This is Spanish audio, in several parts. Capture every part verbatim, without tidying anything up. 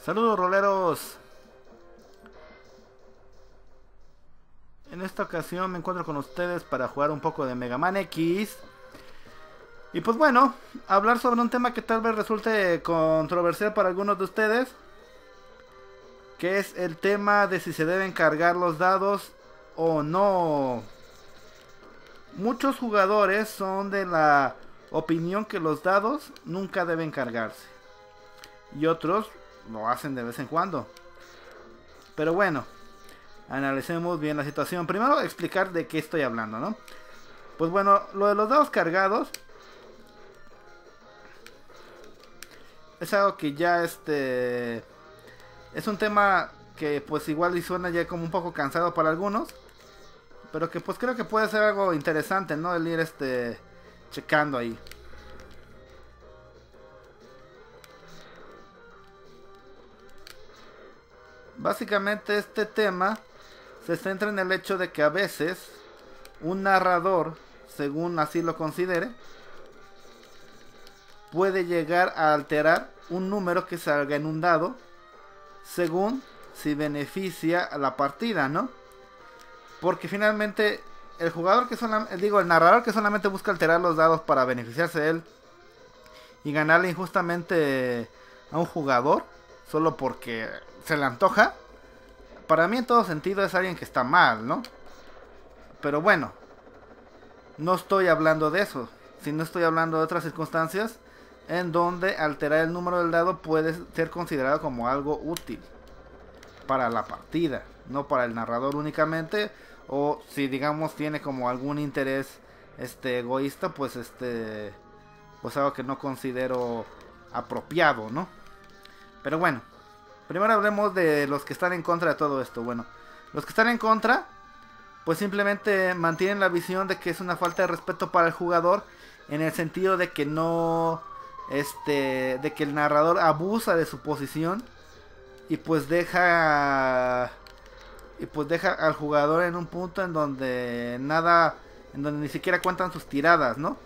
Saludos roleros. En esta ocasión me encuentro con ustedes para jugar un poco de Mega Man X. Y pues bueno, hablar sobre un tema que tal vez resulte controversial para algunos de ustedes, que es el tema de si se deben cargar los dados o no. Muchos jugadores son de la opinión que los dados nunca deben cargarse, y otros lo hacen de vez en cuando. Pero bueno, analicemos bien la situación. Primero explicar de qué estoy hablando, ¿no? Pues bueno, lo de los dados cargados es algo que ya este es un tema que pues igual y suena ya como un poco cansado para algunos, pero que pues creo que puede ser algo interesante, ¿no? El ir este checando ahí. Básicamente este tema se centra en el hecho de que a veces un narrador, según así lo considere, puede llegar a alterar un número que salga en un dado según si beneficia a la partida, ¿no? Porque finalmente el jugador que solamente, digo, el narrador que solamente busca alterar los dados para beneficiarse de él y ganarle injustamente a un jugador solo porque se le antoja, para mí en todo sentido es alguien que está mal, ¿no? Pero bueno, no estoy hablando de eso, sino estoy hablando de otras circunstancias en donde alterar el número del dado puede ser considerado como algo útil para la partida, no para el narrador únicamente, o si digamos tiene como algún interés este egoísta, pues este pues algo que no considero apropiado, ¿no? Pero bueno, primero hablemos de los que están en contra de todo esto. Bueno, los que están en contra pues simplemente mantienen la visión de que es una falta de respeto para el jugador, en el sentido de que no este de que el narrador abusa de su posición y pues deja y pues deja al jugador en un punto en donde nada, en donde ni siquiera cuentan sus tiradas, ¿no?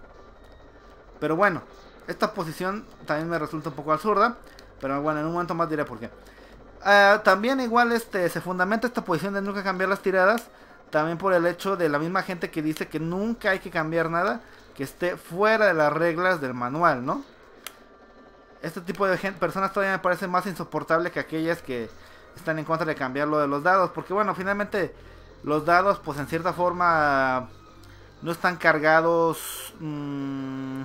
Pero bueno, esta posición también me resulta un poco absurda, pero bueno, en un momento más diré por qué. Uh, también igual este se fundamenta esta posición de nunca cambiar las tiradas también por el hecho de la misma gente que dice que nunca hay que cambiar nada que esté fuera de las reglas del manual, ¿no? Este tipo de gente, personas todavía me parece más insoportable que aquellas que están en contra de cambiar lo de los dados, porque bueno, finalmente los dados pues en cierta forma no están cargados mmm,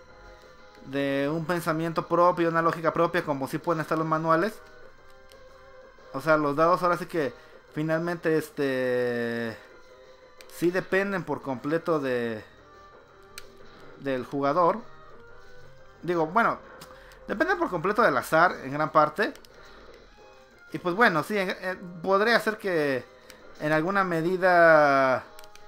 de un pensamiento propio, una lógica propia, como si pueden estar los manuales. O sea, los dados ahora sí que finalmente este sí dependen por completo de del jugador. Digo, bueno, dependen por completo del azar en gran parte. Y pues bueno, sí, en, en, podría ser que en alguna medida,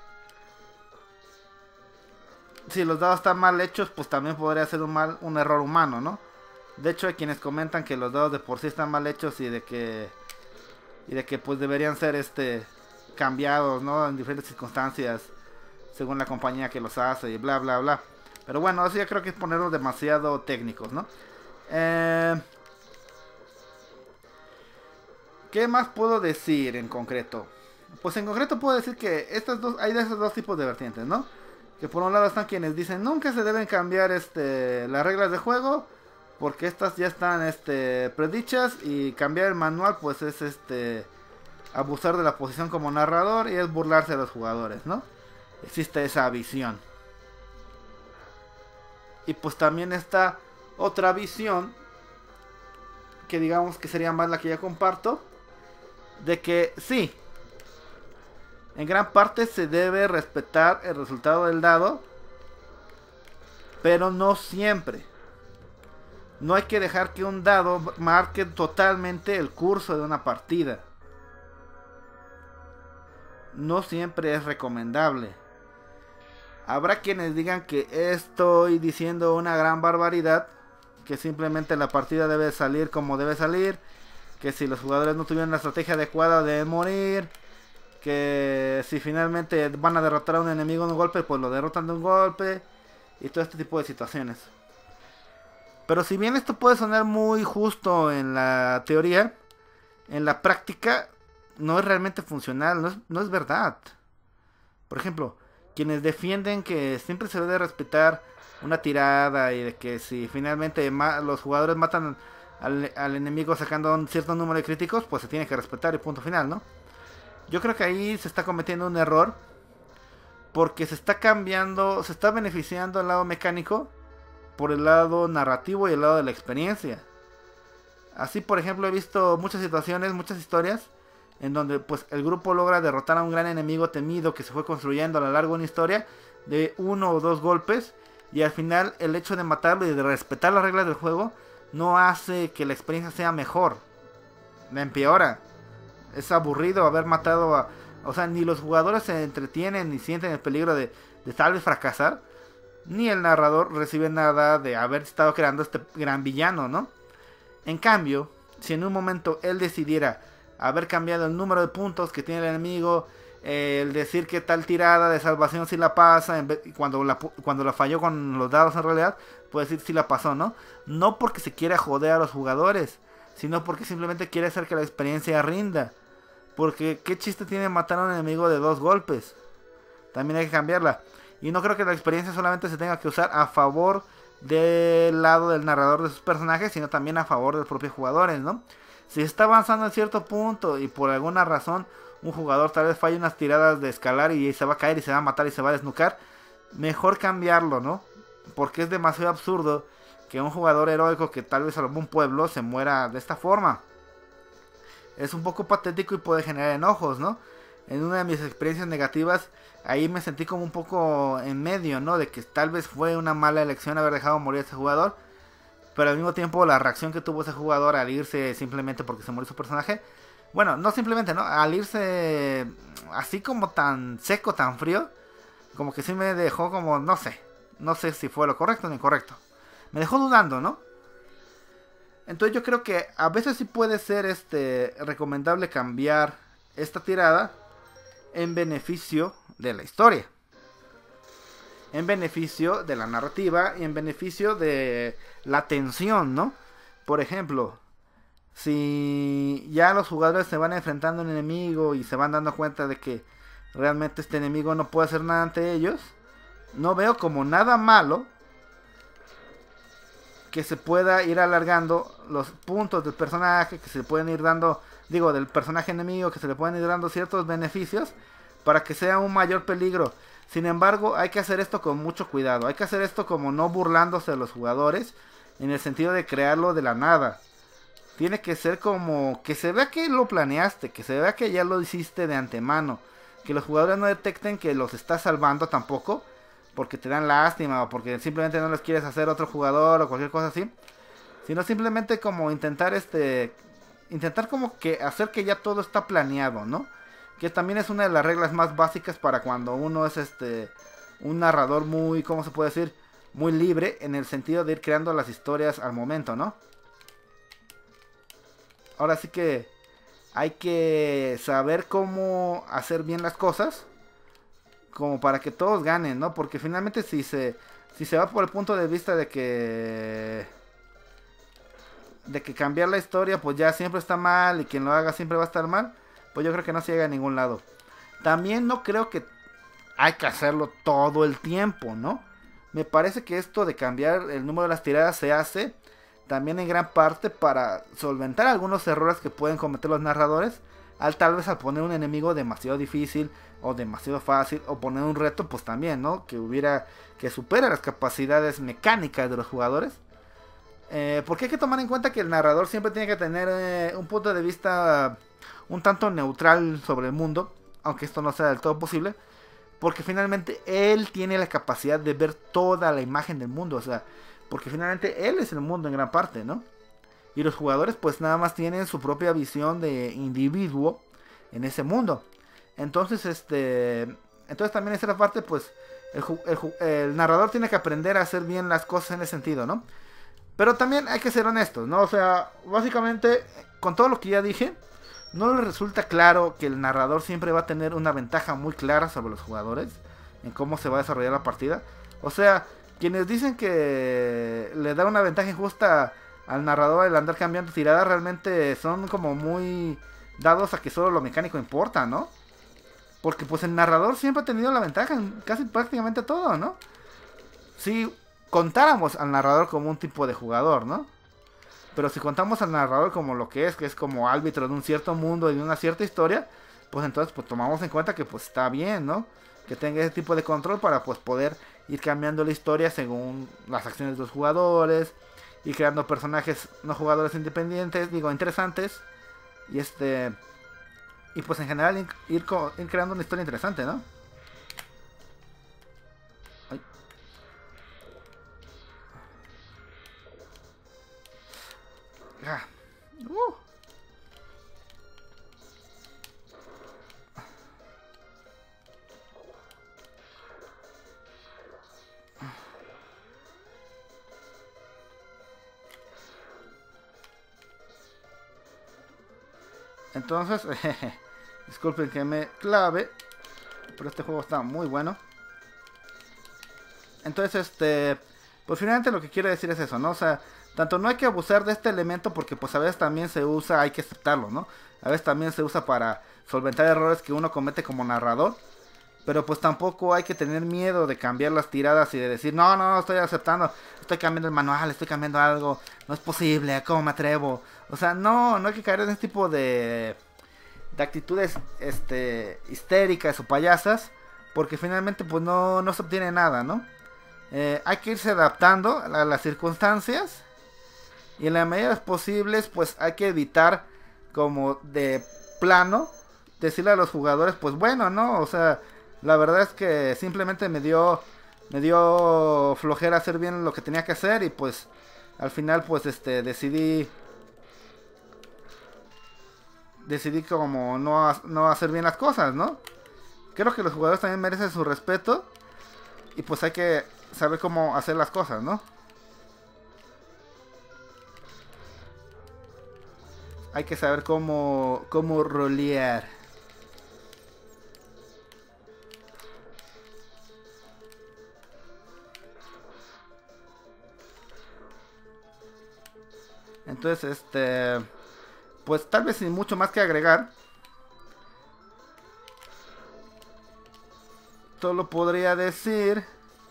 si los dados están mal hechos, pues también podría ser un mal un error humano, ¿no? De hecho hay quienes comentan que los dados de por sí están mal hechos y de que y de que pues deberían ser este cambiados, ¿no? En diferentes circunstancias según la compañía que los hace y bla bla bla. Pero bueno, eso ya creo que es ponerlos demasiado técnicos, ¿no? Eh, ¿Qué más puedo decir en concreto? Pues en concreto puedo decir que estas dos, hay de esos dos tipos de vertientes, ¿no? Que por un lado están quienes dicen nunca se deben cambiar este las reglas de juego, porque estas ya están este predichas, y cambiar el manual pues es este abusar de la posición como narrador y es burlarse de los jugadores, ¿no? Existe esa visión. Y pues también está otra visión que digamos que sería más la que ya comparto, de que sí, en gran parte se debe respetar el resultado del dado, pero no siempre. No hay que dejar que un dado marque totalmente el curso de una partida. No siempre es recomendable. Habrá quienes digan que estoy diciendo una gran barbaridad, que simplemente la partida debe salir como debe salir, que si los jugadores no tuvieron la estrategia adecuada deben morir, que si finalmente van a derrotar a un enemigo de un golpe, pues lo derrotan de un golpe, y todo este tipo de situaciones. Pero si bien esto puede sonar muy justo en la teoría, en la práctica no es realmente funcional, no es, no es verdad. Por ejemplo, quienes defienden que siempre se debe respetar una tirada y de que si finalmente los jugadores matan al, al enemigo sacando un cierto número de críticos, pues se tiene que respetar y punto final, ¿no? Yo creo que ahí se está cometiendo un error porque se está cambiando, se está beneficiando el lado mecánico por el lado narrativo y el lado de la experiencia. Así, por ejemplo, he visto muchas situaciones, muchas historias en donde pues el grupo logra derrotar a un gran enemigo temido que se fue construyendo a lo largo de una historia de uno o dos golpes, y al final el hecho de matarlo y de respetar las reglas del juego no hace que la experiencia sea mejor, la empeora. Es aburrido haber matado a... O sea, ni los jugadores se entretienen ni sienten el peligro de, de tal vez fracasar, ni el narrador recibe nada de haber estado creando este gran villano, ¿no? En cambio, si en un momento él decidiera haber cambiado el número de puntos que tiene el enemigo, eh, el decir que tal tirada de salvación si la pasa, en vez, cuando, la, cuando la falló con los dados en realidad, puede decir si la pasó, ¿no? No porque se quiera joder a los jugadores, sino porque simplemente quiere hacer que la experiencia rinda. Porque qué chiste tiene matar a un enemigo de dos golpes. También hay que cambiarla. Y no creo que la experiencia solamente se tenga que usar a favor del lado del narrador de sus personajes, sino también a favor de los propios jugadores, ¿no? Si está avanzando en cierto punto y por alguna razón un jugador tal vez falle unas tiradas de escalar y se va a caer y se va a matar y se va a desnucar, mejor cambiarlo, ¿no? Porque es demasiado absurdo que un jugador heroico que tal vez salvó un pueblo se muera de esta forma. Es un poco patético y puede generar enojos, ¿no? En una de mis experiencias negativas, ahí me sentí como un poco en medio, ¿no? De que tal vez fue una mala elección haber dejado morir a ese jugador, pero al mismo tiempo la reacción que tuvo ese jugador al irse simplemente porque se murió su personaje, bueno, no simplemente, ¿no? Al irse así como tan seco, tan frío, como que sí me dejó como, no sé, no sé si fue lo correcto o lo incorrecto. Me dejó dudando, ¿no? Entonces yo creo que a veces sí puede ser este recomendable cambiar esta tirada en beneficio de la historia, en beneficio de la narrativa y en beneficio de la tensión, ¿no? Por ejemplo, si ya los jugadores se van enfrentando a un enemigo y se van dando cuenta de que realmente este enemigo no puede hacer nada ante ellos, no veo como nada malo que se pueda ir alargando los puntos del personaje, que se pueden ir dando, digo, del personaje enemigo, que se le pueden ir dando ciertos beneficios para que sea un mayor peligro. Sin embargo, hay que hacer esto con mucho cuidado. Hay que hacer esto como no burlándose de los jugadores, en el sentido de crearlo de la nada. Tiene que ser como que se vea que lo planeaste, que se vea que ya lo hiciste de antemano, que los jugadores no detecten que los estás salvando tampoco, porque te dan lástima o porque simplemente no les quieres hacer otro jugador o cualquier cosa así, sino simplemente como intentar este intentar como que hacer que ya todo está planeado, ¿no? Que también es una de las reglas más básicas para cuando uno es este un narrador muy, ¿cómo se puede decir? Muy libre, en el sentido de ir creando las historias al momento, ¿no? Ahora sí que hay que saber cómo hacer bien las cosas, como para que todos ganen, ¿no? Porque finalmente si se si se va por el punto de vista de que de que cambiar la historia pues ya siempre está mal y quien lo haga siempre va a estar mal, pues yo creo que no se llega a ningún lado. También no creo que hay que hacerlo todo el tiempo, ¿no? Me parece que esto de cambiar el número de las tiradas se hace también en gran parte para solventar algunos errores que pueden cometer los narradores, al tal vez al poner un enemigo demasiado difícil o demasiado fácil, o poner un reto pues también, ¿no? Que hubiera, que supera las capacidades mecánicas de los jugadores. Eh, porque hay que tomar en cuenta que el narrador siempre tiene que tener eh, un punto de vista un tanto neutral sobre el mundo, aunque esto no sea del todo posible, porque finalmente él tiene la capacidad de ver toda la imagen del mundo, o sea, porque finalmente él es el mundo en gran parte, ¿no? Y los jugadores pues nada más tienen su propia visión de individuo en ese mundo. Entonces, este, entonces también esa parte, pues, el, el, el narrador tiene que aprender a hacer bien las cosas en ese sentido, ¿no? Pero también hay que ser honestos, ¿no? O sea, básicamente, con todo lo que ya dije, no le resulta claro que el narrador siempre va a tener una ventaja muy clara sobre los jugadores en cómo se va a desarrollar la partida. O sea, quienes dicen que le da una ventaja injusta al narrador el andar cambiando tiradas, realmente son como muy dados a que solo lo mecánico importa, ¿no? Porque pues el narrador siempre ha tenido la ventaja en casi prácticamente todo, ¿no? Si contáramos al narrador como un tipo de jugador, ¿no? Pero si contamos al narrador como lo que es, que es como árbitro de un cierto mundo y de una cierta historia, pues entonces pues tomamos en cuenta que pues está bien, ¿no? Que tenga ese tipo de control para pues poder ir cambiando la historia según las acciones de los jugadores y creando personajes no jugadores independientes, digo, interesantes. Y este y pues en general ir, ir, ir creando una historia interesante, ¿no? Ay. Ah. Uh. Entonces, disculpen que me clave, pero este juego está muy bueno. Entonces, este, pues finalmente lo que quiero decir es eso, ¿no? O sea, tanto no hay que abusar de este elemento porque pues a veces también se usa, hay que aceptarlo, ¿no? A veces también se usa para solventar errores que uno comete como narrador. Pero pues tampoco hay que tener miedo de cambiar las tiradas y de decir, no, no, estoy aceptando, estoy cambiando el manual, estoy cambiando algo, no es posible, ¿cómo me atrevo? O sea, no, no hay que caer en ese tipo de, de actitudes este, histéricas o payasas, porque finalmente pues no, no se obtiene nada, ¿no? Eh, hay que irse adaptando a las circunstancias y en las medidas posibles pues hay que evitar como de plano decirle a los jugadores, pues bueno, ¿no? O sea, la verdad es que simplemente me dio me dio flojera hacer bien lo que tenía que hacer y pues al final pues este decidí decidí como no, no hacer bien las cosas, ¿no? Creo que los jugadores también merecen su respeto y pues hay que saber cómo hacer las cosas, ¿no? Hay que saber cómo cómo rolear. Entonces, este, pues tal vez sin mucho más que agregar, solo podría decir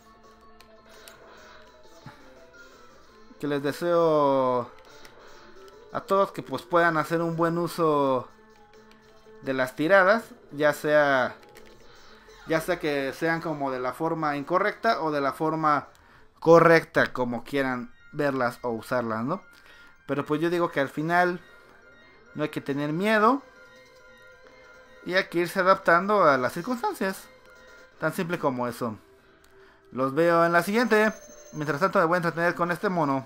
que les deseo a todos que pues puedan hacer un buen uso de las tiradas, ya sea ya sea que sean como de la forma incorrecta o de la forma correcta, como quieran verlas o usarlas, ¿no? Pero pues yo digo que al final no hay que tener miedo y hay que irse adaptando a las circunstancias. Tan simple como eso. Los veo en la siguiente. Mientras tanto me voy a entretener con este mono.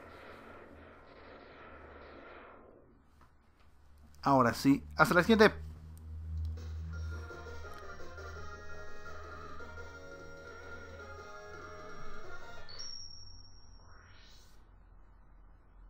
Ahora sí. Hasta la siguiente.